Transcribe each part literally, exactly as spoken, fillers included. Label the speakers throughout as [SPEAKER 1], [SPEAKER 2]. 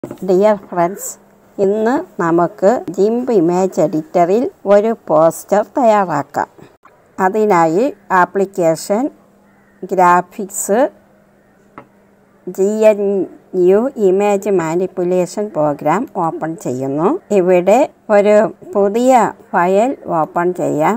[SPEAKER 1] Dear friends, ഇന്ന് നമുക്ക് GIMP image എഡിറ്ററിൽ ഒരു പോസ്റ്റർ തയ്യാറാക്കാം. അതിനായി application, graphics, G N U image manipulation program open ചെയ്യുന്നു. ഇവിടെ ഒരു പുതിയ ഫയൽ ഓപ്പൺ ചെയ്യാം.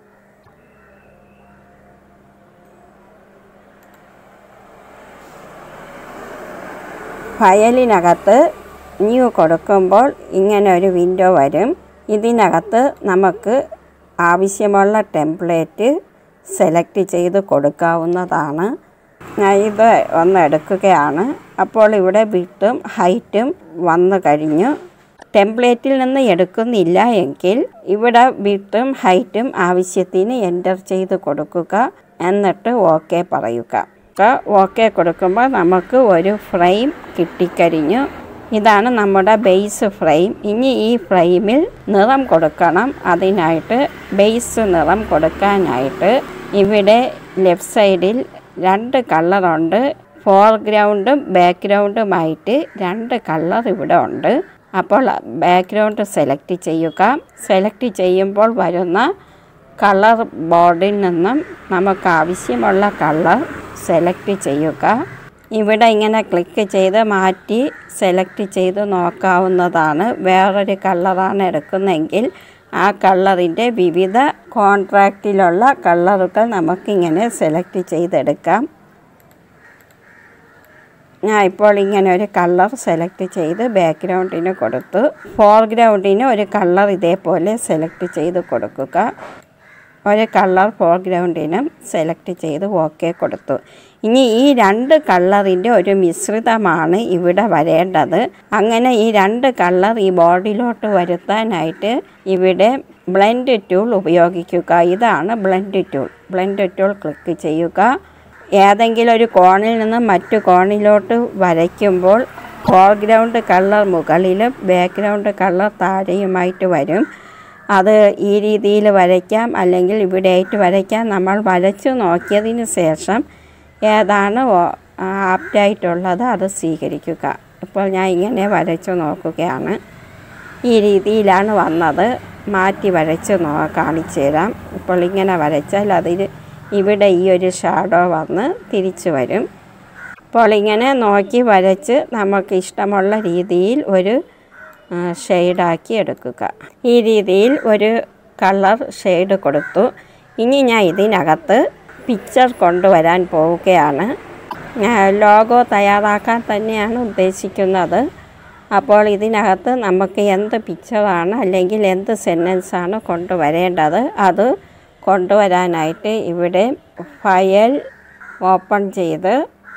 [SPEAKER 1] ഫയലിനകത്ത് ന്യൂ കൊടുക്കുമ്പോൾ ഇങ്ങനെ ഒരു വിൻഡോ വരും. ഇതിനകത്ത് നമുക്ക് ആവശ്യമുള്ള ടെംപ്ലേറ്റ് സെലക്ട് ചെയ്ത് കൊടുക്കാവുന്നതാണ്. ഞാൻ ഇത് ഒന്ന് എടുക്കുകയാണ്. അപ്പോൾ ഇവിടെ വിഡ്ത്തും ഹൈറ്റും വന്നു കഴിഞ്ഞു. ടെംപ്ലേറ്റിൽ നിന്ന് എടുക്കുന്നില്ല എങ്കിൽ ഇവിടെ വിഡ്ത്തും ഹൈറ്റും ആവശ്യത്തിന് എൻ്റർ ചെയ്ത് കൊടുക്കുക. എന്നിട്ട് ഓക്കെ പറയുക. ഓക്കെ കൊടുക്കുമ്പോൾ നമുക്ക് ഒരു ഫ്രെയിം കിട്ടിക്കഴിഞ്ഞു. ഇതാണ് നമ്മുടെ ബേസ് ഫ്രെയിം. ഇനി ഈ ഫ്രെയിമിൽ നിറം കൊടുക്കണം. അതിനായിട്ട് ബേസ് നിറം കൊടുക്കാനായിട്ട് ഇവിടെ ലെഫ്റ്റ് സൈഡിൽ രണ്ട് കളറുണ്ട്. ഫോർഗ്രൗണ്ടും ബാക്ക്ഗ്രൗണ്ടുമായിട്ട് രണ്ട് കളർ ഇവിടെ ഉണ്ട്. അപ്പോൾ ബാക്ക്ഗ്രൗണ്ട് സെലക്ട് ചെയ്യുക. സെലക്ട് ചെയ്യുമ്പോൾ വരുന്ന കളർ ബോർഡിൽ നിന്നും നമുക്ക് ആവശ്യമുള്ള കളർ സെലക്ട് ചെയ്യുക. ഇവിടെ ഇങ്ങനെ ക്ലിക്ക് ചെയ്ത് മാറ്റി സെലക്ട് ചെയ്ത് നോക്കാവുന്നതാണ്. വേറൊരു കളറാണ് എടുക്കുന്നതെങ്കിൽ ആ കളറിൻ്റെ വിവിധ കോൺട്രാക്റ്റിലുള്ള കളറുകൾ നമുക്കിങ്ങനെ സെലക്ട് ചെയ്തെടുക്കാം. ഞാൻ ഇപ്പോൾ ഇങ്ങനെ ഒരു കളർ സെലക്ട് ചെയ്ത് ബാക്ക്ഗ്രൗണ്ടിന് കൊടുത്തു. ഫോർഗ്രൗണ്ടിന് ഒരു കളർ ഇതേപോലെ സെലക്ട് ചെയ്ത് കൊടുക്കുക. ഒരു കളർ ഫോർഗ്രൗണ്ടിനും സെലക്ട് ചെയ്ത് ഓക്കെ കൊടുത്തു. ഇനി ഈ രണ്ട് കളറിൻ്റെ ഒരു മിശ്രിതമാണ് ഇവിടെ വരേണ്ടത്. അങ്ങനെ ഈ രണ്ട് കളർ ഈ ബോർഡിലോട്ട് വരുത്താനായിട്ട് ഇവിടെ ബ്ലെൻഡ് ടൂൾ ഉപയോഗിക്കുക. ഇതാണ് blend tool. Blend tool click ചെയ്യുക. ഏതെങ്കിലും ഒരു കോണിൽ നിന്ന് മറ്റു കോണിലോട്ട് വരയ്ക്കുമ്പോൾ ഫോർഗ്രൗണ്ട് കളർ മുകളിലും ബാക്ക്ഗ്രൗണ്ട് കളർ താഴെയുമായിട്ട് വരും. അത് ഈ രീതിയിൽ വരയ്ക്കാം, അല്ലെങ്കിൽ ഇവിടെയായിട്ട് വരയ്ക്കാം. നമ്മൾ വരച്ചു നോക്കിയതിന് ശേഷം ഏതാണ് ആപ്റ്റായിട്ടുള്ളത് അത് സ്വീകരിക്കുക. ഇപ്പോൾ ഞാൻ ഇങ്ങനെ വരച്ചു നോക്കുകയാണ്. ഈ രീതിയിലാണ് വന്നത്. മാറ്റി വരച്ച് നോ കാണിച്ചു തരാം. ഇപ്പോൾ ഇങ്ങനെ വരച്ചാൽ അതിൽ ഇവിടെ ഈ ഒരു ഷാഡോ വന്ന് തിരിച്ചു വരും. അപ്പോൾ ഇങ്ങനെ നോക്കി വരച്ച് നമുക്ക് ഇഷ്ടമുള്ള രീതിയിൽ ഒരു ഷെയ്ഡാക്കി എടുക്കുക. ഈ രീതിയിൽ ഒരു കളർ ഷെയ്ഡ് കൊടുത്തു. ഇനി ഞാൻ ഇതിനകത്ത് പിക്ചർ കൊണ്ടുവരാൻ പോവുകയാണ്. ലോഗോ തയ്യാറാക്കാൻ തന്നെയാണ് ഉദ്ദേശിക്കുന്നത്. അപ്പോൾ ഇതിനകത്ത് നമുക്ക് എന്ത് പിക്ചറാണ് അല്ലെങ്കിൽ എന്ത് സെൻറ്റൻസാണ് കൊണ്ടുവരേണ്ടത് അത് കൊണ്ടുവരാനായിട്ട് ഇവിടെ ഫയൽ ഓപ്പൺ ചെയ്ത്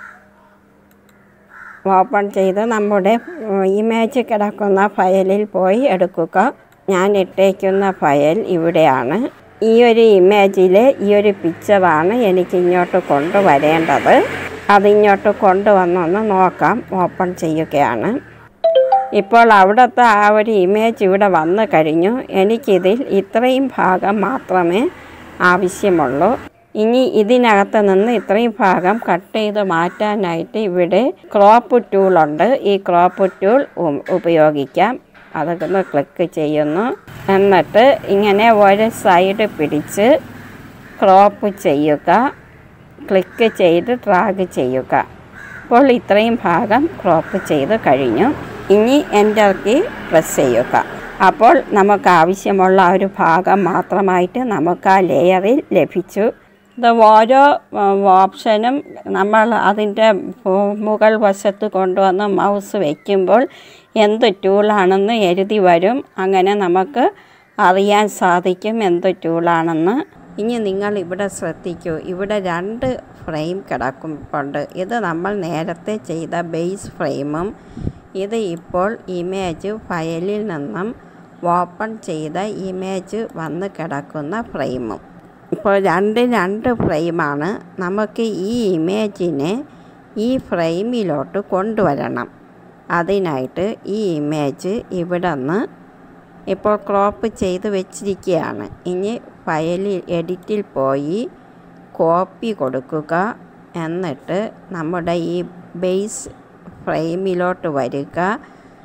[SPEAKER 1] ഓപ്പൺ ചെയ്ത് നമ്മുടെ ഇമേജ് കിടക്കുന്ന ഫയലിൽ പോയി എടുക്കുക. ഞാൻ ഇട്ടേക്കുന്ന ഫയൽ ഇവിടെയാണ്. ഈ ഒരു ഇമേജിൽ ഈ ഒരു പിക്ചറാണ് എനിക്ക് ഇങ്ങോട്ട് കൊണ്ടുവരേണ്ടത്. അതിങ്ങോട്ട് കൊണ്ടുവന്നൊന്ന് നോക്കാം. ഓപ്പൺ ചെയ്യുകയാണ്. ഇപ്പോൾ അവിടുത്തെ ആ ഒരു ഇമേജ് ഇവിടെ വന്നു കഴിഞ്ഞു. എനിക്കിതിൽ ഇത്രയും ഭാഗം മാത്രമേ ആവശ്യമുള്ളൂ. ഇനി ഇതിനകത്ത് നിന്ന് ഇത്രയും ഭാഗം കട്ട് ചെയ്ത് മാറ്റാനായിട്ട് ഇവിടെ ക്രോപ്പ് ടൂളുണ്ട്. ഈ ക്രോപ്പ് ടൂൾ ഉപയോഗിക്കാം. അതൊന്ന് ക്ലിക്ക് ചെയ്യുന്നു. എന്നിട്ട് ഇങ്ങനെ ഒരു സൈഡ് പിടിച്ച് ക്രോപ്പ് ചെയ്യുക. ക്ലിക്ക് ചെയ്ത് ഡ്രാഗ് ചെയ്യുക. അപ്പോൾ ഇത്രയും ഭാഗം ക്രോപ്പ് ചെയ്ത് കഴിഞ്ഞു. ഇനി എൻ്റർ കീ പ്രസ് ചെയ്യുക. അപ്പോൾ നമുക്ക് ആവശ്യമുള്ള ഒരു ഭാഗം മാത്രമായിട്ട് നമുക്ക് ആ ലെയറിൽ ലഭിച്ചു. ഇത് ഓരോ ഓപ്ഷനും നമ്മൾ അതിൻ്റെ മുകൾ വശത്ത് കൊണ്ടുവന്ന് മൗസ് വയ്ക്കുമ്പോൾ എന്ത് ടൂളാണെന്ന് എഴുതി വരും. അങ്ങനെ നമുക്ക് അറിയാൻ സാധിക്കും എന്ത് ടൂളാണെന്ന്. ഇനി നിങ്ങൾ ഇവിടെ ശ്രദ്ധിക്കൂ. ഇവിടെ രണ്ട് ഫ്രെയിം കിടക്കുന്നുണ്ട്. ഇത് നമ്മൾ നേരത്തെ ചെയ്ത ബേസ് ഫ്രെയിമും ഇത് ഇപ്പോൾ ഇമേജ് ഫയലിൽ നിന്നും ഓപ്പൺ ചെയ്ത ഇമേജ് വന്ന് കിടക്കുന്ന ഫ്രെയിമും. ഇപ്പോൾ രണ്ട് രണ്ട് ഫ്രെയിമാണ്. നമുക്ക് ഈ ഇമേജിനെ ഈ ഫ്രെയിമിലോട്ട് കൊണ്ടുവരണം. അതിനായിട്ട് ഈ ഇമേജ് ഇവിടെ നിന്ന് ഇപ്പോൾ ക്രോപ്പ് ചെയ്ത് വെച്ചിരിക്കുകയാണ്. ഇനി ഫയലിൽ എഡിറ്റിൽ പോയി കോപ്പി കൊടുക്കുക. എന്നിട്ട് നമ്മുടെ ഈ ബേസ് ഫ്രെയിമിലോട്ട് വരിക.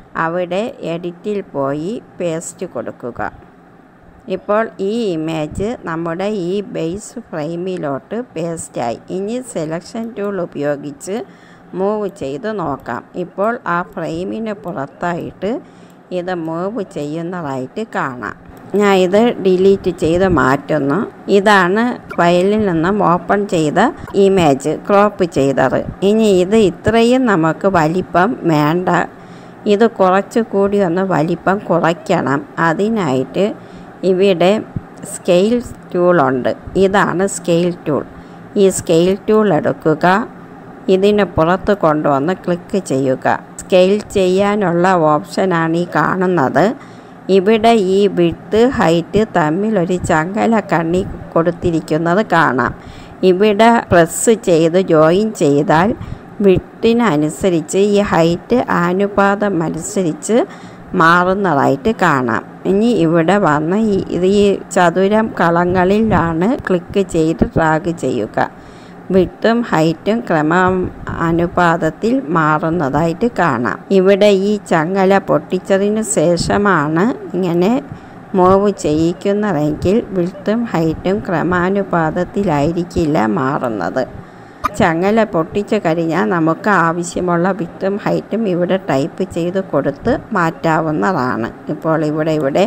[SPEAKER 1] അവിടെ എഡിറ്റിൽ പോയി പേസ്റ്റ് കൊടുക്കുക. ഇപ്പോൾ ഈ ഇമേജ് നമ്മുടെ ഈ ബേസ് ഫ്രെയിമിലോട്ട് പേസ്റ്റായി. ഇനി സെലക്ഷൻ ടൂൾ ഉപയോഗിച്ച് മൂവ് ചെയ്ത് നോക്കാം. ഇപ്പോൾ ആ ഫ്രെയിമിന് പുറത്തായിട്ട് ഇത് മൂവ് ചെയ്യുന്നതായിട്ട് കാണാം. ഞാൻ ഇത് ഡിലീറ്റ് ചെയ്ത് മാറ്റുന്നു. ഇതാണ് ഫയലിൽ നിന്നും ഓപ്പൺ ചെയ്ത ഇമേജ് ക്രോപ്പ് ചെയ്തത്. ഇനി ഇത് ഇത്രയും നമുക്ക് വലിപ്പം വേണ്ട. ഇത് കുറച്ചുകൂടി ഒന്ന് വലിപ്പം കുറയ്ക്കണം. അതിനായിട്ട് ഇവിടെ സ്കെയിൽ ടൂളുണ്ട്. ഇതാണ് സ്കെയിൽ ടൂൾ. ഈ സ്കെയിൽ ടൂൾ എടുക്കുക. ഇതിന് പുറത്ത് കൊണ്ടുവന്ന് ക്ലിക്ക് ചെയ്യുക. സ്കെയിൽ ചെയ്യാനുള്ള ഓപ്ഷനാണ് ഈ കാണുന്നത്. ഇവിടെ ഈ വിഡ്ത്ത് ഹൈറ്റ് തമ്മിൽ ഒരു ചങ്ങല കണ്ണി കൊടുത്തിരിക്കുന്നത് കാണാം. ഇവിടെ പ്രസ് ചെയ്ത് ജോയിൻ ചെയ്താൽ വിഡ്ത്തിനനുസരിച്ച് ഈ ഹൈറ്റ് അനുപാതം അനുസരിച്ച് മാറുന്നതായിട്ട് കാണാം. ഇനി ഇവിടെ വന്ന് ഈ ചതുരം കളങ്ങളിലാണ് ക്ലിക്ക് ചെയ്ത് ഡ്രാഗ് ചെയ്യുക. വിഡ്ത്തും ഹൈറ്റും ക്രമ അനുപാതത്തിൽ മാറുന്നതായിട്ട് കാണാം. ഇവിടെ ഈ ചങ്ങല പൊട്ടിച്ചതിന് ശേഷമാണ് ഇങ്ങനെ മൂവ് ചെയ്യിക്കുന്നതെങ്കിൽ വിഡ്ത്തും ഹൈറ്റും ക്രമാനുപാതത്തിലായിരിക്കില്ല മാറുന്നത്. ചങ്ങല പൊട്ടിച്ച് കഴിഞ്ഞാൽ നമുക്ക് ആവശ്യമുള്ള വിഡ്ത്തും ഹൈറ്റും ഇവിടെ ടൈപ്പ് ചെയ്ത് കൊടുത്ത് മാറ്റാവുന്നതാണ്. ഇപ്പോൾ ഇവിടെ ഇവിടെ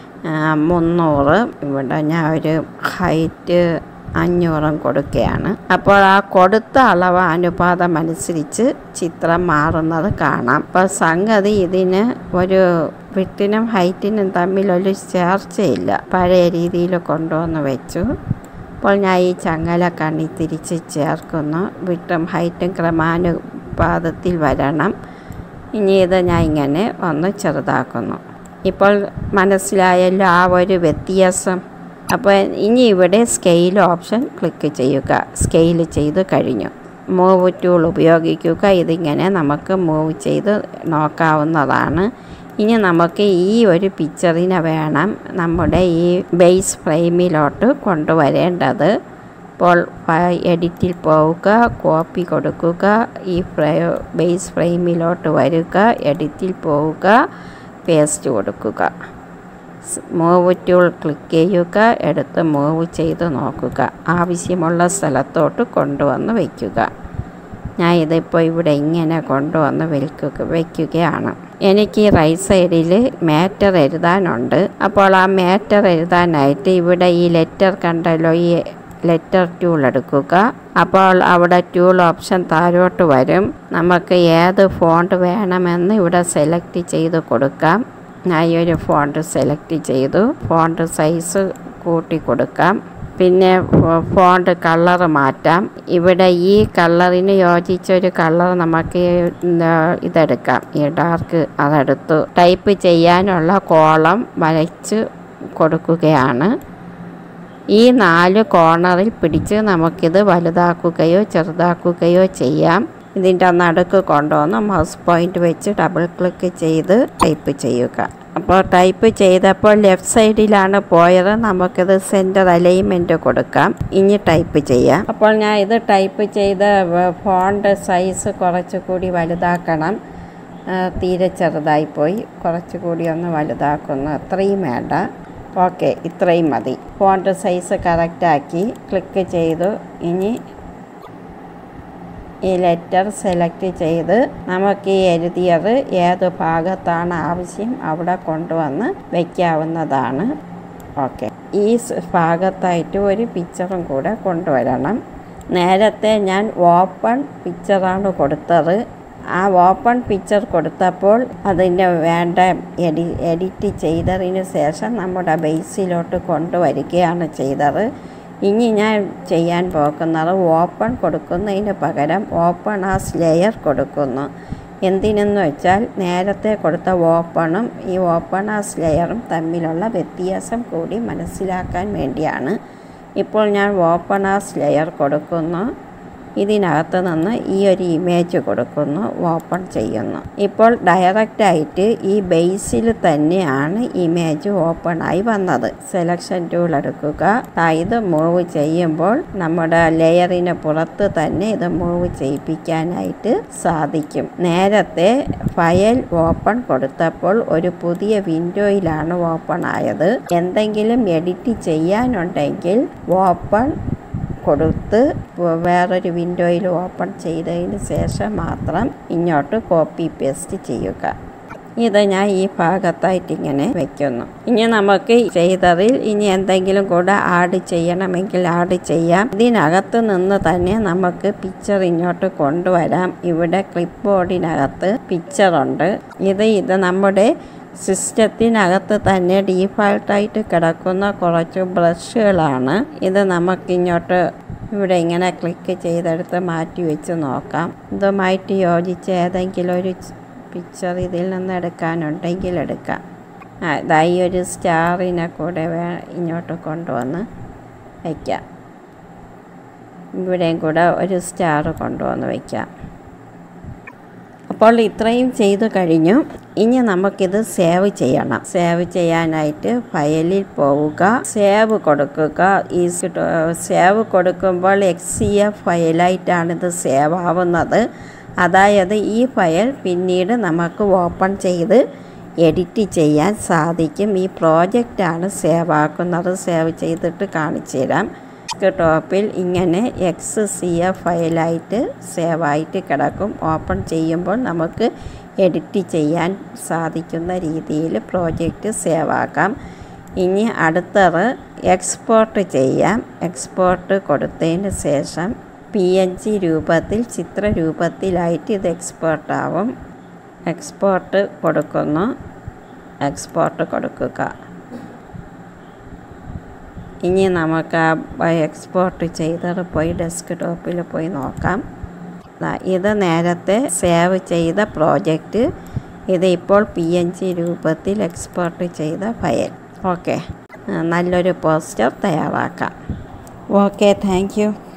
[SPEAKER 1] മുന്നൂറ്, ഇവിടെ ഞാൻ ഒരു ഹൈറ്റ് അഞ്ഞൂറും കൊടുക്കുകയാണ്. അപ്പോൾ ആ കൊടുത്ത അളവ് അനുപാതം അനുസരിച്ച് ചിത്രം മാറുന്നത് കാണാം. അപ്പോൾ സംഗതി ഇതിന് ഒരു വിഡ്ത്തിനും ഹൈറ്റിനും തമ്മിലൊരു ചേർച്ചയില്ല. പഴയ രീതിയിൽ കൊണ്ടുവന്ന് വെച്ചു. അപ്പോൾ ഞാൻ ഈ ചങ്ങല കണ്ണി തിരിച്ച് ചേർക്കുന്നു. വിഡ്ത്തും ഹൈറ്റും ക്രമാനുപാതത്തിൽ വരണം. ഇനി ഇത് ഞാൻ ഇങ്ങനെ ഒന്ന് ചെറുതാക്കുന്നു. ഇപ്പോൾ മനസ്സിലായല്ലോ ആ ഒരു വ്യത്യാസം. അപ്പോൾ ഇനി ഇവിടെ സ്കെയിൽ ഓപ്ഷൻ ക്ലിക്ക് ചെയ്യുക. സ്കെയിൽ ചെയ്ത് കഴിഞ്ഞു. മൂവ് ടൂൾ ഉപയോഗിക്കുക. ഇതിങ്ങനെ നമുക്ക് മൂവ് ചെയ്ത് നോക്കാവുന്നതാണ്. ഇനി നമുക്ക് ഈ ഒരു പിക്ചറിനെ വേണം നമ്മുടെ ഈ ബേസ് ഫ്രെയിമിലോട്ട് കൊണ്ടുവരേണ്ടത്. അപ്പോൾ എഡിറ്റിൽ പോവുക, കോപ്പി കൊടുക്കുക, ഈ ഫ്രെ ബേസ് ഫ്രെയിമിലോട്ട് വരിക, എഡിറ്റിൽ പോവുക, പേസ്റ്റ് കൊടുക്കുക. മൂവ് ടൂൾ ക്ലിക്ക് ചെയ്യുക. എടുത്ത് മൂവ് ചെയ്ത് നോക്കുക. ആവശ്യമുള്ള സ്ഥലത്തോട്ട് കൊണ്ടുവന്ന് വയ്ക്കുക. ഞാൻ ഇതിപ്പോൾ ഇവിടെ ഇങ്ങനെ കൊണ്ടുവന്ന് വയ്ക്കുക വയ്ക്കുകയാണ്. എനിക്ക് റൈറ്റ് സൈഡിൽ മാറ്റർ എഴുതാനുണ്ട്. അപ്പോൾ ആ മാറ്റർ എഴുതാനായിട്ട് ഇവിടെ ഈ ലെറ്റർ കണ്ടല്ലോ, ഈ ലെറ്റർ ടൂൾ എടുക്കുക. അപ്പോൾ അവിടെ ടൂൾ ഓപ്ഷൻ താഴോട്ട് വരും. നമുക്ക് ഏത് ഫോണ്ട് വേണമെന്ന് ഇവിടെ സെലക്ട് ചെയ്ത് കൊടുക്കാം. ഞാൻ ഈ ഒരു ഫോണ്ട് സെലക്ട് ചെയ്തു. ഫോണ്ട് സൈസ് കൂട്ടി കൊടുക്കാം. പിന്നെ ഫോണ്ട് കളർ മാറ്റാം. ഇവിടെ ഈ കളറിന് യോജിച്ചൊരു കളർ നമുക്ക് ഇതെടുക്കാം. ഈ ഡാർക്ക് അതെടുത്തു. ടൈപ്പ് ചെയ്യാനുള്ള കോളം വരച്ച് കൊടുക്കുകയാണ്. ഈ നാല് കോർണറിൽ പിടിച്ച് നമുക്കിത് വലുതാക്കുകയോ ചെറുതാക്കുകയോ ചെയ്യാം. ഇതിൻ്റെ നടുക്ക് കൊണ്ടുവന്ന് മൗസ് പോയിൻ്റ് വെച്ച് ഡബിൾ ക്ലിക്ക് ചെയ്ത് ടൈപ്പ് ചെയ്യുക. അപ്പോൾ ടൈപ്പ് ചെയ്തപ്പോൾ ലെഫ്റ്റ് സൈഡിലാണ് പോയത്. നമുക്കിത് സെൻറ്റർ അലൈൻമെൻറ്റ് കൊടുക്കാം. ഇനി ടൈപ്പ് ചെയ്യാം. അപ്പോൾ ഞാൻ ഇത് ടൈപ്പ് ചെയ്ത് ഫോണ്ട് സൈസ് കുറച്ചുകൂടി വലുതാക്കണം. തീരെ ചെറുതായിപ്പോയി. കുറച്ചുകൂടി ഒന്ന് വലുതാക്കുന്നു. അത്രയും വേണ്ട. ഓക്കെ, ഇത്രയും മതി. ഫോണ്ട് സൈസ് കറക്റ്റാക്കി ക്ലിക്ക് ചെയ്തു. ഇനി ഈ ലെറ്റർ സെലക്ട് ചെയ്ത് നമുക്ക് ഈ എഴുതിയത് ഏത് ഭാഗത്താണ് ആവശ്യം അവിടെ കൊണ്ടുവന്ന് വയ്ക്കാവുന്നതാണ്. ഓക്കെ, ഈ ഭാഗത്തായിട്ട് ഒരു പിക്ചറും കൂടെ കൊണ്ടുവരണം. നേരത്തെ ഞാൻ ഓപ്പൺ പിക്ചറാണ് കൊടുത്തത്. ആ ഓപ്പൺ പിക്ചർ കൊടുത്തപ്പോൾ അതിൻ്റെ വേണ്ട എഡി എഡിറ്റ് ചെയ്തതിന് ശേഷം നമ്മുടെ ബേസിലോട്ട് കൊണ്ടുവരികയാണ് ചെയ്തത്. ഇനി ഞാൻ ചെയ്യാൻ പോകുന്നത് ഓപ്പൺ കൊടുക്കുന്നതിന് പകരം ഓപ്പൺ ആസ് ലെയർ കൊടുക്കുന്നു. എന്തിനെന്ന് വെച്ചാൽ നേരത്തെ കൊടുത്ത ഓപ്പണും ഈ ഓപ്പൺ ആസ് ലെയറും തമ്മിലുള്ള വ്യത്യാസം കൂടി മനസ്സിലാക്കാൻ വേണ്ടിയാണ്. ഇപ്പോൾ ഞാൻ ഓപ്പൺ ആസ് ലെയർ കൊടുക്കുന്നു. ഇതിനകത്ത് നിന്ന് ഈ ഒരു ഇമേജ് കൊടുക്കുന്നു, ഓപ്പൺ ചെയ്യുന്നു. ഇപ്പോൾ ഡയറക്റ്റായിട്ട് ഈ ബേസിൽ തന്നെയാണ് ഇമേജ് ഓപ്പൺ ആയി വന്നത്. സെലക്ഷൻ ടൂൾ എടുക്കുക. ഇത് മൂവ് ചെയ്യുമ്പോൾ നമ്മുടെ ലെയറിന് പുറത്ത് തന്നെ ഇത് മൂവ് ചെയ്യിപ്പിക്കാനായിട്ട് സാധിക്കും. നേരത്തെ ഫയൽ ഓപ്പൺ കൊടുത്തപ്പോൾ ഒരു പുതിയ വിൻഡോയിലാണ് ഓപ്പൺ ആയത്. എന്തെങ്കിലും എഡിറ്റ് ചെയ്യാനുണ്ടെങ്കിൽ ഓപ്പൺ കൊടുത്ത് വേറൊരു വിൻഡോയിൽ ഓപ്പൺ ചെയ്തതിന് ശേഷം മാത്രം ഇങ്ങോട്ട് കോപ്പി പേസ്റ്റ് ചെയ്യുക. ഇത് ഞാൻ ഈ ഭാഗത്തായിട്ട് ഇങ്ങനെ വെക്കുന്നു. ഇനി നമുക്ക് ചെയ്തതിൽ ഇനി എന്തെങ്കിലും കൂടെ ആഡ് ചെയ്യണമെങ്കിൽ ആഡ് ചെയ്യാം. ഇതിനകത്ത് നിന്ന് തന്നെ നമുക്ക് പിക്ചർ ഇങ്ങോട്ട് കൊണ്ടുവരാം. ഇവിടെ ക്ലിപ്പ് ബോർഡിനകത്ത് പിക്ചറുണ്ട്. ഇത് ഇത് നമ്മുടെ സിസ്റ്റത്തിനകത്ത് തന്നെ ഡീഫാൾട്ടായിട്ട് കിടക്കുന്ന കുറച്ച് ബ്രഷുകളാണ്. ഇത് നമുക്കിങ്ങോട്ട് ഇവിടെ ഇങ്ങനെ ക്ലിക്ക് ചെയ്തെടുത്ത് മാറ്റി വെച്ച് നോക്കാം. ഇതുമായിട്ട് യോജിച്ച ഏതെങ്കിലും ഒരു പിക്ചർ ഇതിൽ നിന്ന് എടുക്കാനുണ്ടെങ്കിൽ എടുക്കാം. ഇതായി ഒരു സ്റ്റാറിനെ കൂടെ വേ ഇങ്ങോട്ട് കൊണ്ടുവന്ന് വയ്ക്കാം. ഇവിടെയും കൂടെ ഒരു സ്റ്റാർ കൊണ്ടുവന്ന് വയ്ക്കാം. അപ്പോൾ ഇത്രയും ചെയ്തു കഴിഞ്ഞു. ഇനി നമുക്കിത് സേവ് ചെയ്യണം. സേവ് ചെയ്യാനായിട്ട് ഫയലിൽ പോവുക, സേവ് കൊടുക്കുക. ഈ സേവ് കൊടുക്കുമ്പോൾ എക്സ് സി എഫ് ഫയലായിട്ടാണ് ഇത് സേവ് ആവുന്നത്. അതായത് ഈ ഫയൽ പിന്നീട് നമുക്ക് ഓപ്പൺ ചെയ്ത് എഡിറ്റ് ചെയ്യാൻ സാധിക്കും. ഈ പ്രോജക്റ്റാണ് സേവ് ആക്കുന്നത്. സേവ് ചെയ്തിട്ട് കാണിച്ചു തരാം. ടോപ്പിൽ ഇങ്ങനെ എക്സ് സി എഫ് ഫയലായിട്ട് സേവായിട്ട് കിടക്കും. ഓപ്പൺ ചെയ്യുമ്പോൾ നമുക്ക് എഡിറ്റ് ചെയ്യാൻ സാധിക്കുന്ന രീതിയിൽ പ്രോജക്റ്റ് സേവ് ആക്കാം. ഇനി അടുത്തത് എക്സ്പോർട്ട് ചെയ്യാം. എക്സ്പോർട്ട് കൊടുത്തതിന് ശേഷം പി എൻ ജി രൂപത്തിൽ ചിത്രരൂപത്തിലായിട്ട് ഇത് എക്സ്പോർട്ട് ആവും. എക്സ്പോർട്ട് കൊടുക്കുന്നു. എക്സ്പോർട്ട് കൊടുക്കുക. ഇനി നമുക്ക് ആ എക്സ്പോർട്ട് ചെയ്തത് പോയി ഡെസ്ക് ടോപ്പിൽ പോയി നോക്കാം. ഇത് നേരത്തെ സേവ് ചെയ്ത പ്രോജക്റ്റ്. ഇത് ഇപ്പോൾ പി എൻ ജി രൂപത്തിൽ എക്സ്പോർട്ട് ചെയ്ത ഫയൽ. ഓക്കെ, നല്ലൊരു പോസ്റ്റർ തയ്യാറാക്കാം. Okay, thank U.